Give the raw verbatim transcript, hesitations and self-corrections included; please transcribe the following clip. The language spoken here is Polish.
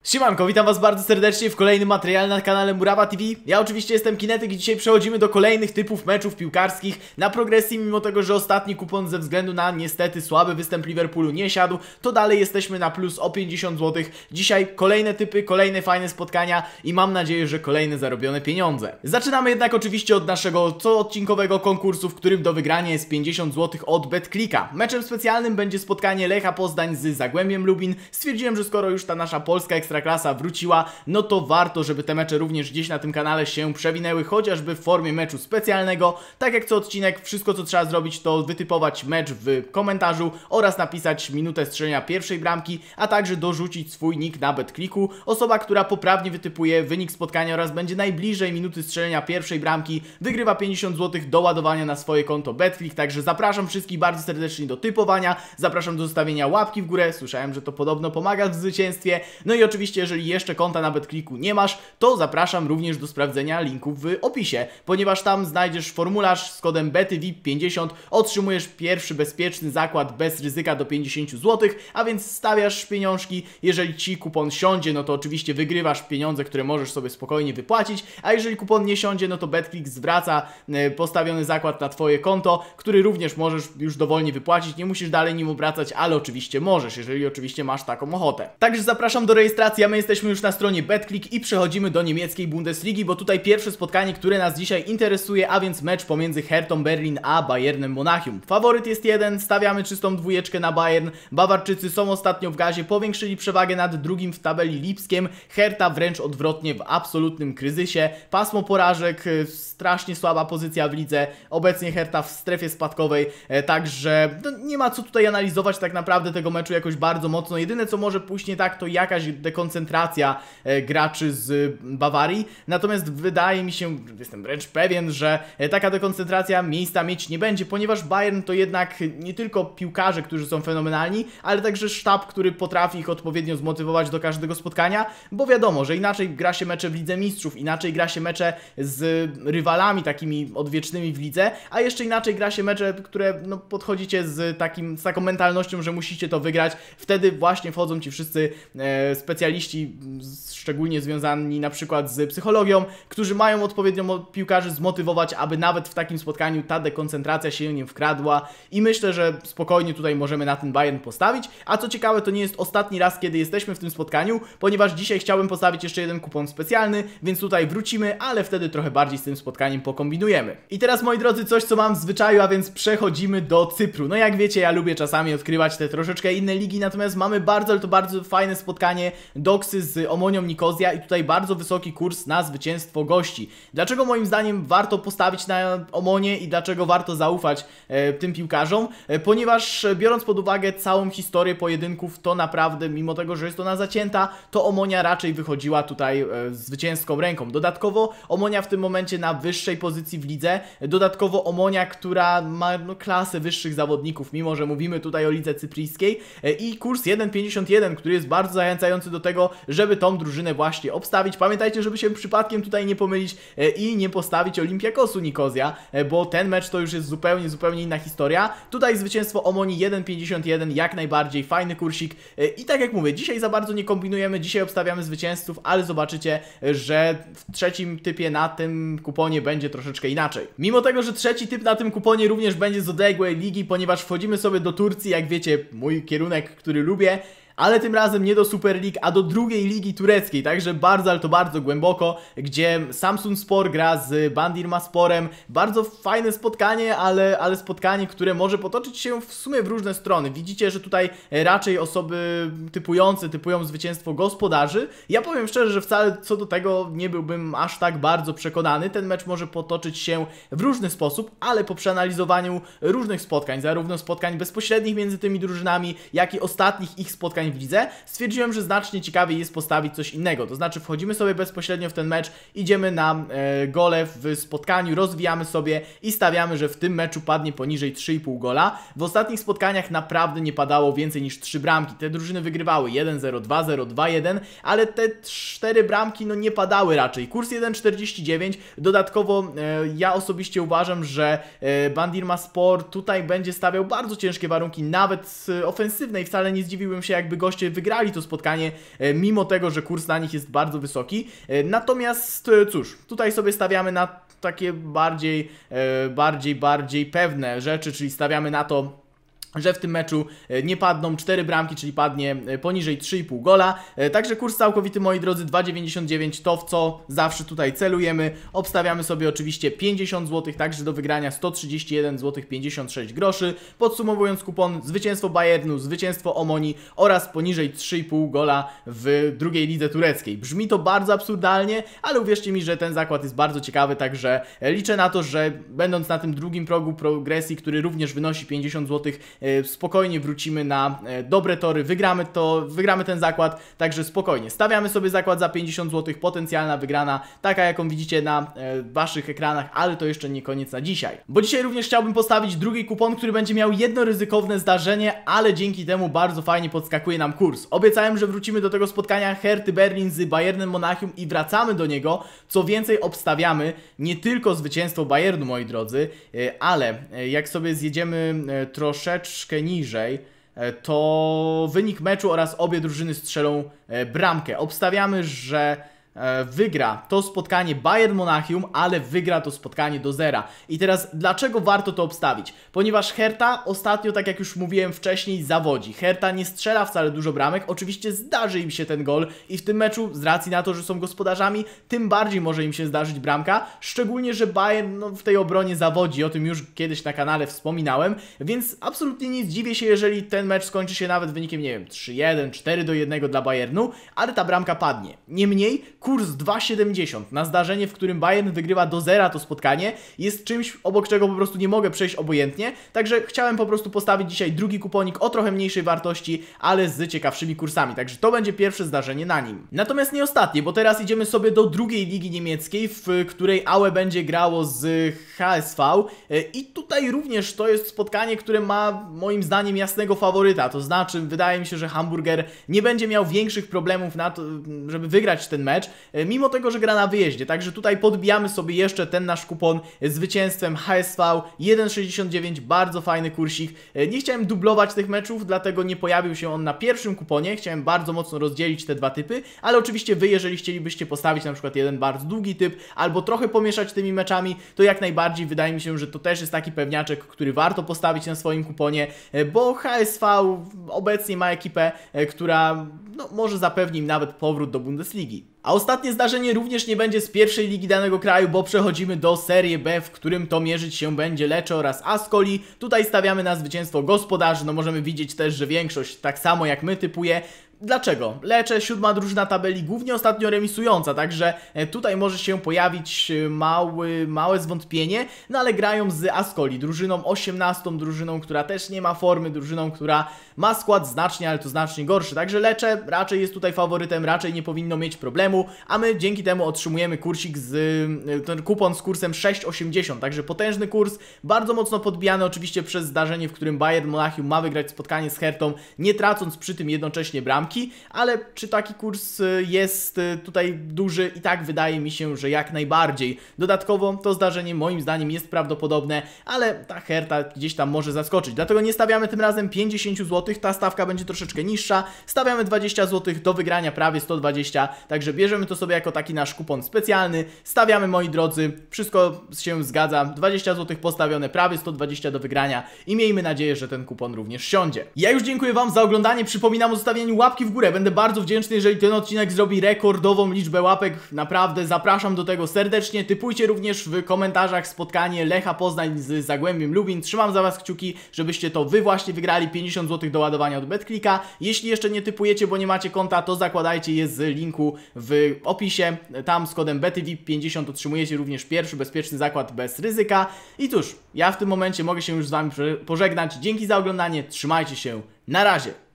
Siemanko, witam was bardzo serdecznie w kolejnym materiale na kanale Murawa T V. Ja oczywiście jestem Kinetyk i dzisiaj przechodzimy do kolejnych typów meczów piłkarskich na progresji. Mimo tego, że ostatni kupon ze względu na niestety słaby występ Liverpoolu nie siadł, to dalej jesteśmy na plus o pięćdziesiąt złotych. Dzisiaj kolejne typy, kolejne fajne spotkania i mam nadzieję, że kolejne zarobione pieniądze. Zaczynamy jednak oczywiście od naszego coodcinkowego konkursu, w którym do wygrania jest pięćdziesiąt złotych od BetClicka. Meczem specjalnym będzie spotkanie Lecha Poznań z Zagłębiem Lubin. Stwierdziłem, że skoro już ta nasza polska ekstra klasa wróciła, no to warto, żeby te mecze również gdzieś na tym kanale się przewinęły, chociażby w formie meczu specjalnego. Tak jak co odcinek, wszystko co trzeba zrobić to wytypować mecz w komentarzu oraz napisać minutę strzelenia pierwszej bramki, a także dorzucić swój nick na BetClicku. Osoba, która poprawnie wytypuje wynik spotkania oraz będzie najbliżej minuty strzelenia pierwszej bramki, wygrywa pięćdziesiąt złotych do ładowania na swoje konto BetClick. Także zapraszam wszystkich bardzo serdecznie do typowania, zapraszam do zostawienia łapki w górę, słyszałem, że to podobno pomaga w zwycięstwie. No i oczywiście jeżeli jeszcze konta na BetClicku nie masz, to zapraszam również do sprawdzenia linków w opisie, ponieważ tam znajdziesz formularz z kodem B T V pięćdziesiąt, otrzymujesz pierwszy bezpieczny zakład bez ryzyka do pięćdziesięciu złotych, a więc stawiasz pieniążki, jeżeli ci kupon siądzie, no to oczywiście wygrywasz pieniądze, które możesz sobie spokojnie wypłacić, a jeżeli kupon nie siądzie, no to BetClick zwraca e, postawiony zakład na twoje konto, który również możesz już dowolnie wypłacić, nie musisz dalej nim obracać, ale oczywiście możesz, jeżeli oczywiście masz taką ochotę. Także zapraszam do rejestracji, a my jesteśmy już na stronie BetClick i przechodzimy do niemieckiej Bundesligi, bo tutaj pierwsze spotkanie, które nas dzisiaj interesuje, a więc mecz pomiędzy Hertą Berlin a Bayernem Monachium. Faworyt jest jeden, stawiamy czystą dwójeczkę na Bayern. Bawarczycy są ostatnio w gazie, powiększyli przewagę nad drugim w tabeli Lipskiem. Herta wręcz odwrotnie w absolutnym kryzysie. Pasmo porażek, strasznie słaba pozycja w lidze. Obecnie Herta w strefie spadkowej, także no, nie ma co tutaj analizować tak naprawdę tego meczu jakoś bardzo mocno. Jedyne co może pójść nie tak, to jakaś dekoncentracja e, graczy z Bawarii, natomiast wydaje mi się, jestem wręcz pewien, że e, taka dekoncentracja miejsca mieć nie będzie, ponieważ Bayern to jednak nie tylko piłkarze, którzy są fenomenalni, ale także sztab, który potrafi ich odpowiednio zmotywować do każdego spotkania, bo wiadomo, że inaczej gra się mecze w Lidze Mistrzów, inaczej gra się mecze z rywalami takimi odwiecznymi w lidze, a jeszcze inaczej gra się mecze, które no, podchodzicie z, takim, z taką mentalnością, że musicie to wygrać, wtedy właśnie wchodzą ci wszyscy e, specjaliści, szczególnie związani na przykład z psychologią, którzy mają odpowiednio piłkarzy zmotywować, aby nawet w takim spotkaniu ta dekoncentracja się nie wkradła i myślę, że spokojnie tutaj możemy na ten Bayern postawić, a co ciekawe to nie jest ostatni raz, kiedy jesteśmy w tym spotkaniu, ponieważ dzisiaj chciałem postawić jeszcze jeden kupon specjalny, więc tutaj wrócimy, ale wtedy trochę bardziej z tym spotkaniem pokombinujemy. I teraz moi drodzy coś co mam w zwyczaju, a więc przechodzimy do Cypru. No jak wiecie, ja lubię czasami odkrywać te troszeczkę inne ligi, natomiast mamy bardzo, ale to bardzo fajne spotkanie Doksy z Omonią Nikozja i tutaj bardzo wysoki kurs na zwycięstwo gości. Dlaczego moim zdaniem warto postawić na Omonię i dlaczego warto zaufać e, tym piłkarzom? E, ponieważ e, biorąc pod uwagę całą historię pojedynków, to naprawdę, mimo tego, że jest ona zacięta, to Omonia raczej wychodziła tutaj e, zwycięską ręką. Dodatkowo Omonia w tym momencie na wyższej pozycji w lidze, dodatkowo Omonia, która ma no, klasę wyższych zawodników, mimo że mówimy tutaj o lidze cypryjskiej e, i kurs jeden pięćdziesiąt jeden, który jest bardzo zachęcający do tego, żeby tą drużynę właśnie obstawić. Pamiętajcie, żeby się przypadkiem tutaj nie pomylić e, i nie postawić Olympiakosu Nikozja, e, bo ten mecz to już jest zupełnie, zupełnie inna historia. Tutaj zwycięstwo Omonii jeden pięćdziesiąt jeden, jak najbardziej fajny kursik e, i tak jak mówię, dzisiaj za bardzo nie kombinujemy, dzisiaj obstawiamy zwycięzców, ale zobaczycie, e, że w trzecim typie na tym kuponie będzie troszeczkę inaczej. Mimo tego, że trzeci typ na tym kuponie również będzie z odległej ligi, ponieważ wchodzimy sobie do Turcji, jak wiecie, mój kierunek, który lubię, ale tym razem nie do Super League, a do drugiej ligi tureckiej, także bardzo, ale to bardzo głęboko, gdzie Samsunspor gra z Bandırmasporem. Bardzo fajne spotkanie, ale, ale spotkanie, które może potoczyć się w sumie w różne strony. Widzicie, że tutaj raczej osoby typujące typują zwycięstwo gospodarzy. Ja powiem szczerze, że wcale co do tego nie byłbym aż tak bardzo przekonany. Ten mecz może potoczyć się w różny sposób, ale po przeanalizowaniu różnych spotkań, zarówno spotkań bezpośrednich między tymi drużynami, jak i ostatnich ich spotkań w lidze, stwierdziłem, że znacznie ciekawiej jest postawić coś innego. To znaczy wchodzimy sobie bezpośrednio w ten mecz, idziemy na e, gole w spotkaniu, rozwijamy sobie i stawiamy, że w tym meczu padnie poniżej trzy i pół gola. W ostatnich spotkaniach naprawdę nie padało więcej niż trzy bramki. Te drużyny wygrywały jeden zero, dwa zero, dwa jeden, ale te cztery bramki no nie padały raczej. Kurs jeden czterdzieści dziewięć. Dodatkowo e, ja osobiście uważam, że e, Bandırmaspor tutaj będzie stawiał bardzo ciężkie warunki, nawet e, ofensywne i wcale nie zdziwiłbym się, jakby jakby goście wygrali to spotkanie, e, mimo tego, że kurs na nich jest bardzo wysoki. E, natomiast e, cóż, tutaj sobie stawiamy na takie bardziej, e, bardziej, bardziej pewne rzeczy, czyli stawiamy na to, że w tym meczu nie padną cztery bramki, czyli padnie poniżej trzy i pół gola. Także kurs całkowity, moi drodzy, dwa dziewięćdziesiąt dziewięć, to w co zawsze tutaj celujemy. Obstawiamy sobie oczywiście pięćdziesiąt złotych, także do wygrania sto trzydzieści jeden złotych pięćdziesiąt sześć groszy. Podsumowując kupon, zwycięstwo Bayernu, zwycięstwo Omoni oraz poniżej trzy i pół gola w drugiej lidze tureckiej. Brzmi to bardzo absurdalnie, ale uwierzcie mi, że ten zakład jest bardzo ciekawy, także liczę na to, że będąc na tym drugim progu progresji, który również wynosi pięćdziesiąt złotych, spokojnie wrócimy na dobre tory, wygramy to, wygramy ten zakład, także spokojnie. Stawiamy sobie zakład za pięćdziesiąt złotych, potencjalna wygrana, taka jaką widzicie na e, waszych ekranach, ale to jeszcze nie koniec na dzisiaj. Bo dzisiaj również chciałbym postawić drugi kupon, który będzie miał jedno ryzykowne zdarzenie, ale dzięki temu bardzo fajnie podskakuje nam kurs. Obiecałem, że wrócimy do tego spotkania Herty Berlin z Bayernem Monachium i wracamy do niego. Co więcej, obstawiamy nie tylko zwycięstwo Bayernu, moi drodzy, e, ale e, jak sobie zjedziemy e, troszeczkę niżej, to wynik meczu oraz obie drużyny strzelą bramkę. Obstawiamy, że wygra to spotkanie Bayern Monachium, ale wygra to spotkanie do zera. I teraz dlaczego warto to obstawić? Ponieważ Herta ostatnio, tak jak już mówiłem wcześniej, zawodzi. Herta nie strzela wcale dużo bramek, oczywiście zdarzy im się ten gol i w tym meczu, z racji na to, że są gospodarzami, tym bardziej może im się zdarzyć bramka, szczególnie, że Bayern no, w tej obronie zawodzi, o tym już kiedyś na kanale wspominałem, więc absolutnie nie zdziwię się, jeżeli ten mecz skończy się nawet wynikiem, nie wiem, trzy jeden, cztery do jednego dla Bayernu, ale ta bramka padnie. Niemniej kurs dwa siedemdziesiąt na zdarzenie, w którym Bayern wygrywa do zera to spotkanie, jest czymś, obok czego po prostu nie mogę przejść obojętnie, także chciałem po prostu postawić dzisiaj drugi kuponik o trochę mniejszej wartości, ale z ciekawszymi kursami, także to będzie pierwsze zdarzenie na nim. Natomiast nie ostatnie, bo teraz idziemy sobie do drugiej ligi niemieckiej, w której Aue będzie grało z H S V i tutaj również to jest spotkanie, które ma moim zdaniem jasnego faworyta, to znaczy wydaje mi się, że Hamburger nie będzie miał większych problemów na to, żeby wygrać ten mecz, mimo tego, że gra na wyjeździe. Także tutaj podbijamy sobie jeszcze ten nasz kupon zwycięstwem H S V jeden sześćdziesiąt dziewięć, bardzo fajny kursik. Nie chciałem dublować tych meczów, dlatego nie pojawił się on na pierwszym kuponie. Chciałem bardzo mocno rozdzielić te dwa typy, ale oczywiście wy, jeżeli chcielibyście postawić na przykład jeden bardzo długi typ, albo trochę pomieszać tymi meczami, to jak najbardziej wydaje mi się, że to też jest taki pewniaczek, który warto postawić na swoim kuponie, bo H S V obecnie ma ekipę, która no, może zapewni im nawet powrót do Bundesligi. A ostatnie zdarzenie również nie będzie z pierwszej ligi danego kraju, bo przechodzimy do Serie B, w którym to mierzyć się będzie Lecce oraz Ascoli. Tutaj stawiamy na zwycięstwo gospodarzy, no możemy widzieć też, że większość tak samo jak my typuje. Dlaczego? Lecce, siódma drużyna tabeli, głównie ostatnio remisująca, także tutaj może się pojawić mały, małe zwątpienie, no ale grają z Ascoli, drużyną osiemnastą, drużyną, która też nie ma formy, drużyną, która ma skład znacznie, ale to znacznie gorszy, także Lecce raczej jest tutaj faworytem, raczej nie powinno mieć problemu, a my dzięki temu otrzymujemy kursik z, ten kupon z kursem sześć osiemdziesiąt, także potężny kurs, bardzo mocno podbijany oczywiście przez zdarzenie, w którym Bayern Monachium ma wygrać spotkanie z Hertą, nie tracąc przy tym jednocześnie bramki. Ale czy taki kurs jest tutaj duży? I tak wydaje mi się, że jak najbardziej. Dodatkowo to zdarzenie moim zdaniem jest prawdopodobne, ale ta Herta gdzieś tam może zaskoczyć. Dlatego nie stawiamy tym razem pięćdziesiąt złotych, ta stawka będzie troszeczkę niższa. Stawiamy dwadzieścia złotych, do wygrania prawie sto dwadzieścia, także bierzemy to sobie jako taki nasz kupon specjalny. Stawiamy, moi drodzy, wszystko się zgadza, dwadzieścia złotych postawione, prawie sto dwadzieścia do wygrania i miejmy nadzieję, że ten kupon również siądzie. Ja już dziękuję wam za oglądanie, przypominam o zostawieniu łapki w górę. Będę bardzo wdzięczny, jeżeli ten odcinek zrobi rekordową liczbę łapek. Naprawdę zapraszam do tego serdecznie. Typujcie również w komentarzach spotkanie Lecha Poznań z Zagłębiem Lubin. Trzymam za was kciuki, żebyście to wy właśnie wygrali. pięćdziesiąt złotych do ładowania od BetClicka. Jeśli jeszcze nie typujecie, bo nie macie konta, to zakładajcie je z linku w opisie. Tam z kodem B T V I P pięćdziesiąt otrzymujecie również pierwszy bezpieczny zakład bez ryzyka. I cóż, ja w tym momencie mogę się już z wami pożegnać. Dzięki za oglądanie. Trzymajcie się. Na razie.